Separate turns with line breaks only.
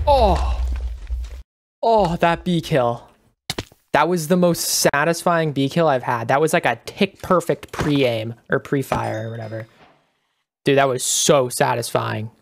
Oh, oh, that B kill. That was the most satisfying B kill I've had. That was like a tick perfect pre-aim or pre-fire or whatever. Dude, that was so satisfying.